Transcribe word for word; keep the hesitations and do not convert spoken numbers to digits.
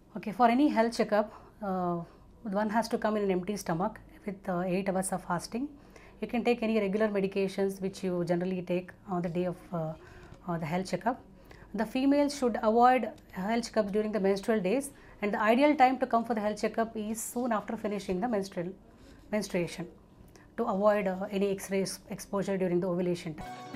Okay, for any health checkup, uh, one has to come in an empty stomach with uh, eight hours of fasting. You can take any regular medications which you generally take on the day of uh, uh, the health checkup. The females should avoid health checkups during the menstrual days, and the ideal time to come for the health checkup is soon after finishing the menstrual menstruation to avoid uh, any X-ray exposure during the ovulation time.